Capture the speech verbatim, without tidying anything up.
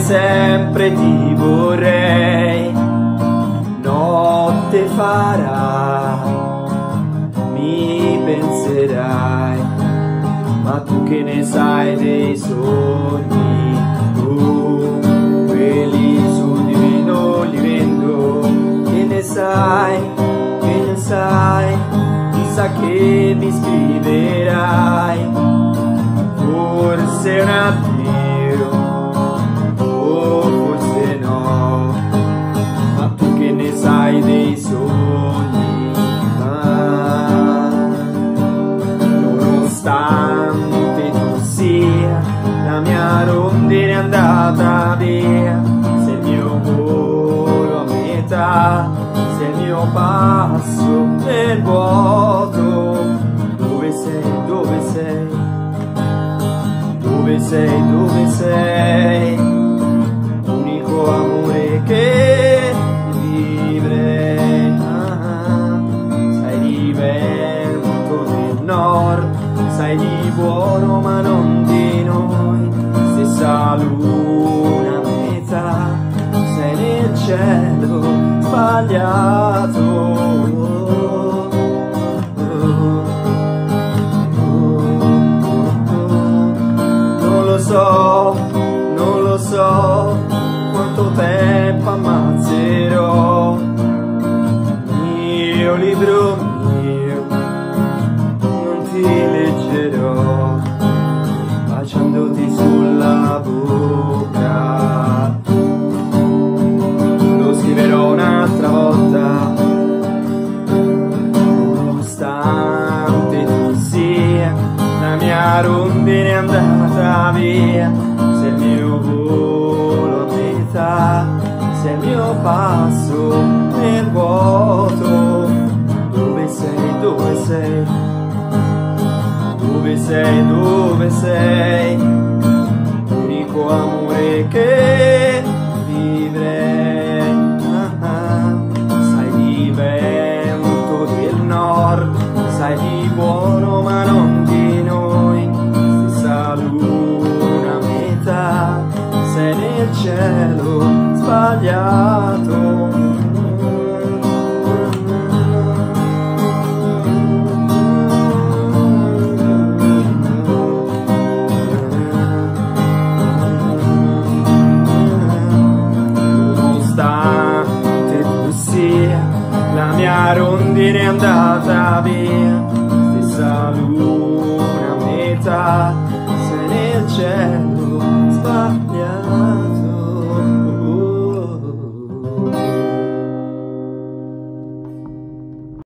sempre ti vorrei, notte farà, mi penserai, ma tu che ne sai dei sogni, tu, quelli su di me non li vendo, che ne sai, che ne sai, chissà che mi scriverai, forse un addio, o forse no, ma tu che ne sai dei sogni, ah, nonostante tu sia la mia rondine andata via, sei il mio volo a metà, sei il mio passo nel vuoto, dove sei, dove sei? Dove sei, dove sei? L'unico amore che vivrei. Ah, sai di vento del nord, sai di buono ma non di noi. Stessa luna a metà, sei nel cielo sbagliato. So, non lo so quanto tempo ammazzerò, mio libro mio, non ti leggerò, baciandoti sulla bocca, lo scriverò un'altra volta, nonostante tu sia la mia rondine andata via, sei il mio volo a metà, sei il mio passo nel vuoto, dove sei, dove sei, dove sei, dove sei, l'unico amore che vivrei, ah, ah. Sai di vento del nord, sai di buono ma non di noi, stessa luna a metà, sei nel cielo sbagliato. Nonostante tu sia la mia rondine andata via, stessa luna a metà, sei nel cielo sbagliato.